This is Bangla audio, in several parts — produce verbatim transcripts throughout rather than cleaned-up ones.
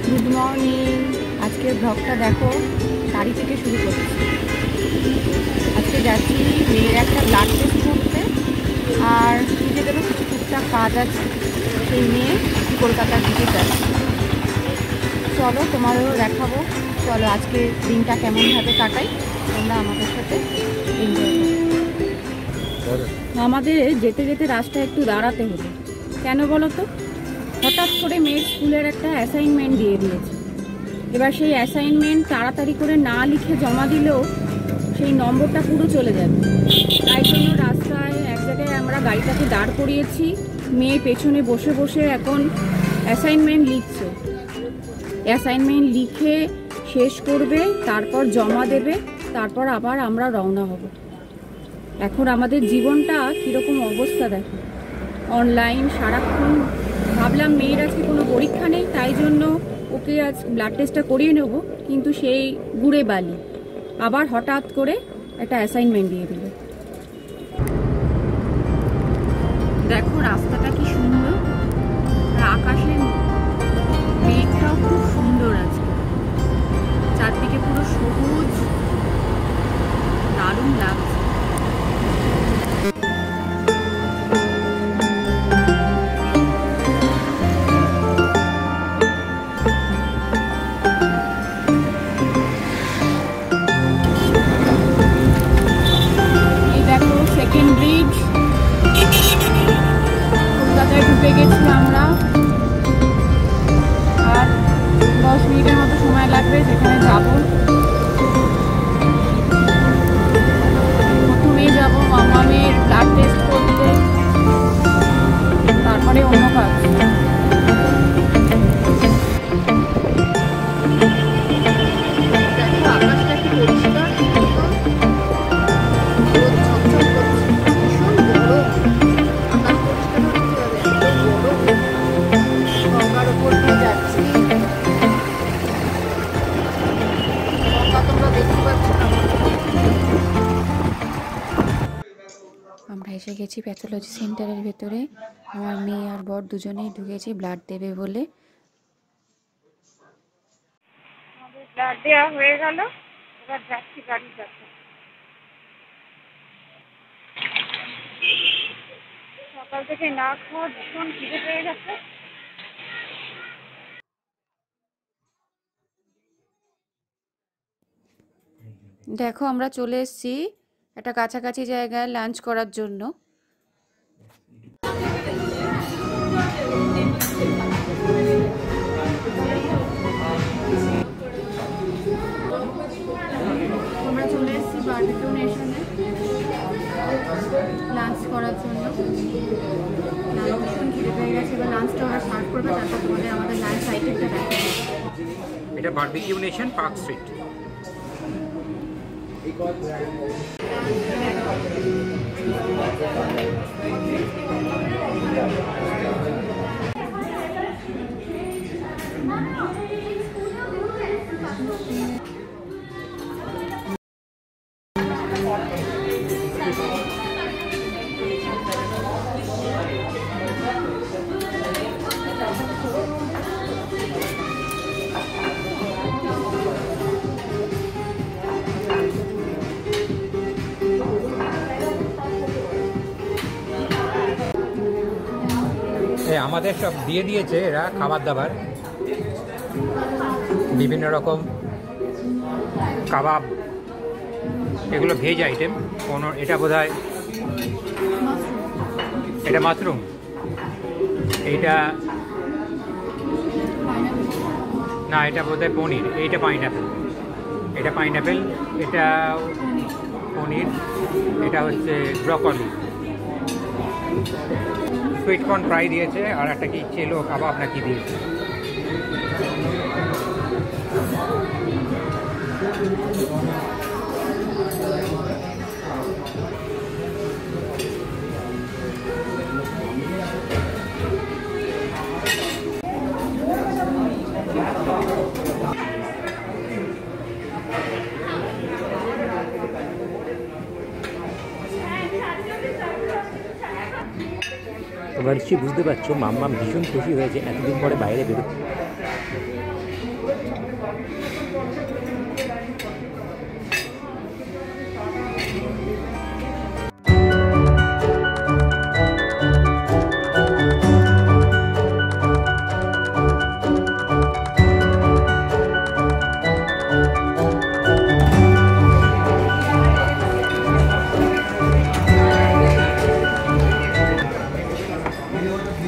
Good morning. আজকের ব্লগটা দেখো, গাড়ি থেকে শুরু করছি। আজকে যাচ্ছি মেয়ের একটা ব্লাড টেস্ট করতে, আর নিজেদেরও কিছু টুকটাক কাজ আছে, সেই নিয়ে কলকাতার দিকে যাচ্ছি। চলো তোমাদেরও দেখাবো। চলো আজকে দিনটা কেমনভাবে কাটাই, তোমরা আমাদের সাথে এনজয় করো। আমাদের যেতে যেতে রাস্তায় একটু দাঁড়াতে হলো, কেন বলো তো? হঠাৎ করে মেয়ের স্কুলের একটা অ্যাসাইনমেন্ট দিয়ে দিয়েছে। এবার সেই অ্যাসাইনমেন্ট তাড়াতাড়ি করে না লিখে জমা দিলেও সেই নম্বরটা পুরো চলে যাবে। তাই জন্য রাস্তায় এক জায়গায় আমরা গাড়িটাকে দাঁড় করিয়েছি। মেয়ে পেছনে বসে বসে এখন অ্যাসাইনমেন্ট লিখছে। অ্যাসাইনমেন্ট লিখে শেষ করবে, তারপর জমা দেবে, তারপর আবার আমরা রওনা হব। এখন আমাদের জীবনটা কীরকম অবস্থা দেখো, অনলাইন সারাক্ষণ। ভাবলাম মেয়ের আজকে কোনো পরীক্ষা নেই, তাই জন্য ওকে আজ ব্লাড টেস্টটা করিয়ে নেব, কিন্তু সেই গুড়ে বালি আবার হঠাৎ করে একটা অ্যাসাইনমেন্ট দিয়ে দিল। দেখো রাস্তাটা কি সুন্দর, আর আকাশের মেঘটাও খুব সুন্দর আছে, চারদিকে পুরো সবুজ, দারুণ লাগছে। সেকেন্ড ব্রিজ, কলকাতায় ঢুকে গেছি আমরা। আর দশ মিনিটের মতো সময় লাগবে যেখানে যাব। প্রথমে যাব মামামের ব্লাড টেস্ট করতে, তারপরে অন্য কাজ। আকাশটা কি পরিষ্কার, আমরা এসে গেছি প্যাথোলজি সেন্টারের ভেতরে। আমার মেয়ে আর বর দুজনেই ঢুকেছি ব্লাড দেবে বলে। আমাদের ব্লাড দেওয়া হয়ে গেল, এবার যাচ্ছি গাড়ির কাছে। সকাল থেকে না খাওয়া ভীষণ খিদে পেয়ে গেছে। দেখো আমরা চলে এসেছি একটা কাছাকাছি জায়গায় লাঞ্চ করার জন্য। আমরা চলে এসেছি বারবিকিউ নেশনে লাঞ্চ করার জন্য। ভীষণ খিদে পেয়ে গেছে, এবার লাঞ্চটা ওরা সার্ভ করবে, তারপর তোমাদের আমাদের লাঞ্চ আইটেমটা দেখা যাবে। এটা বারবিকিউ নেশন, পার্ক স্ট্রিট। আমাদের সব দিয়ে দিয়েছে এরা খাবার দাবার, বিভিন্ন রকম কাবাব, এগুলো ভেজ আইটেম। কোনো এটা বোধহয় এটা মাশরুম, এইটা না, এটা বোধহয় পনির, এইটা পাইনঅ্যাপেল, এটা পাইনঅ্যাপেল, এটা পনির, এটা হচ্ছে ব্রকলি। সুইট কর্ন ফ্রাই দিয়েছে, আর একটা কি চেলো কাবাব না কি দিয়েছে। তোমরা নিশ্চয়ই বুঝতে পারছো মাম্মাম ভীষণ খুশি হয়েছে এতদিন পরে বাইরে বেরো।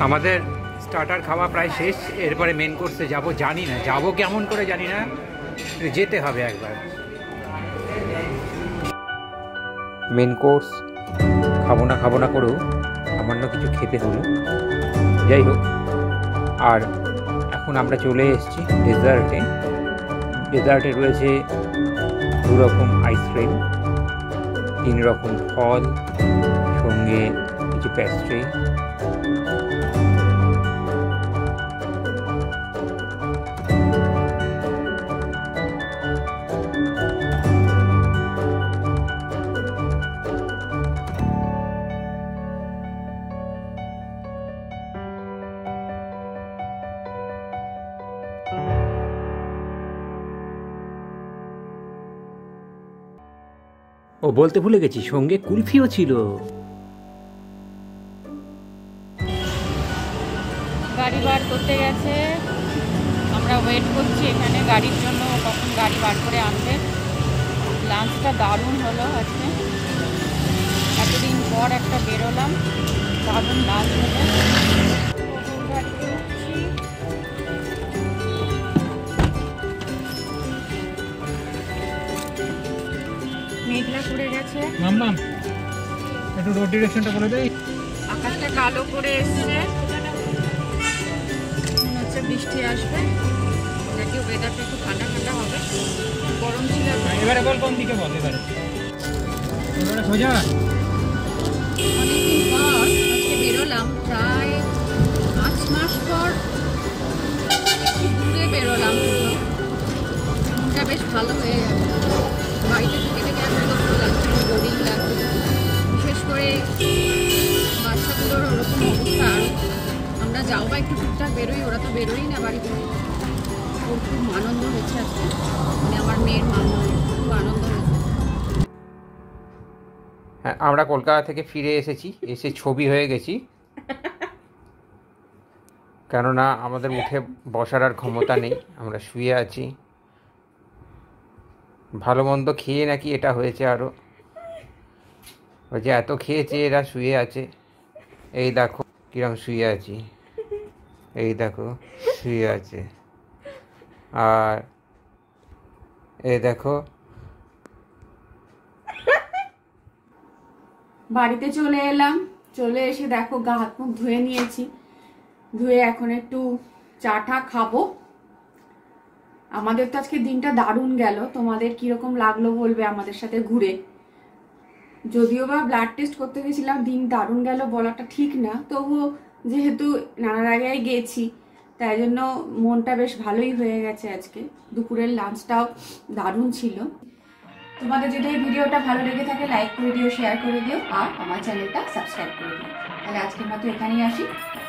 আমাদের স্টার্টার খাওয়া প্রায় শেষ, এরপরে মেন কোর্সে যাব। জানি না যাব কেমন করে, জানি না, যেতে হবে একবার। মেন কোর্স খাবো না খাবো না করেও সামান্য কিছু খেতে হলো, যাই হোক। আর এখন আমরা চলে এসেছি ডেজার্টে। ডেজার্টে রয়েছে দু রকম আইসক্রিম, তিন রকম ফল, সঙ্গে কিছু প্যাস্ট্রি। ও বলতে ভুলে গেছি, সঙ্গে কুলফিও ছিল। গাড়ি বার করতে গেছে, আমরা ওয়েট করছি এখানে গাড়ির জন্য, কখন গাড়ি বার করে আনবে। লাঞ্চটা দারুণ হলো আজকে, এতদিন পর একটা বেরোলাম, দারুণ লাঞ্চ হলো। গাড়িতে উঠছি, মেঘলা করে গেছে। মাম্মাম একটু রোড ডিরেকশনটা বলে দেই। আকাশটা কালো করে এসছে, মনে হচ্ছে বৃষ্টি আসবে, যদিও ওয়েদারটা একটু ঠান্ডা ঠান্ডা হবে। গরম ছিল। এবারে বল কোন দিকে বল, এবারে এবারে সোজা। অনেকদিন পর আজকে বেরোলাম, প্রায় পাঁচ মাস পর একটু দূরে বেরোলাম। মনটা বেশ ভালো হয়ে যাবে। বাড়িতে থেকে থেকে আর বিরক্ত লাগছে, বোরিং লাগছে, বিশেষ করে বাচ্চাগুলোর ওরকম অবস্থা। আর আমরা যাও বা একটু টুকটাক বেরোই, ওরা তো বেরোই না বাড়িতে। ওর খুব আনন্দ হয়েছে আজকে, মানে আমার মেয়ের মামা খুব আনন্দ হয়েছে। হ্যাঁ, আমরা কলকাতা থেকে ফিরে এসেছি, এসে ছবি হয়ে গেছি, কেননা আমাদের উঠে বসার আর ক্ষমতা নেই, আমরা শুয়ে আছি। ভালো মন্দ খেয়ে নাকি এটা হয়েছে, আরও ওই যে এত খেয়েছে এরা শুয়ে আছে। এই দেখো কিরম শুয়ে আছি, এই দেখো শুয়ে আছে। আর এই দেখো বাড়িতে চলে এলাম, চলে এসে দেখো গা হাত মুখ ধুয়ে নিয়েছি, ধুয়ে এখন একটু চা টা খাবো। আমাদের তো আজকে দিনটা দারুণ গেল, তোমাদের কিরকম লাগলো বলবে আমাদের সাথে ঘুরে। যদিও বা ব্লাড টেস্ট করতে গেছিলাম, দিন দারুণ গেল বলাটা ঠিক না, তবুও যেহেতু নানা জায়গায় গেছি তাই জন্য মনটা বেশ ভালোই হয়ে গেছে আজকে। দুপুরের লাঞ্চটাও দারুণ ছিল। তোমাদের যদি এই ভিডিওটা ভালো লেগে থাকে লাইক করে দিও, শেয়ার করে দিও, আর আমার চ্যানেলটা সাবস্ক্রাইব করে দিও। তাহলে আজকের মতো এখানেই আসি।